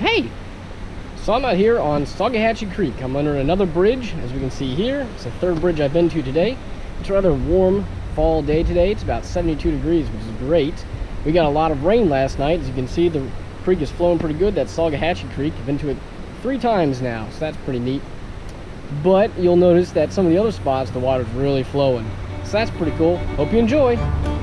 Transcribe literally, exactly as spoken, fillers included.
Hey! So I'm out here on Sougahatchee Creek. I'm under another bridge, as we can see here. It's the third bridge I've been to today. It's a rather warm fall day today. It's about seventy-two degrees, which is great. We got a lot of rain last night. As you can see, the creek is flowing pretty good. That's Sougahatchee Creek. I've been to it three times now, so that's pretty neat. But you'll notice that some of the other spots, the water's really flowing. So that's pretty cool. Hope you enjoy.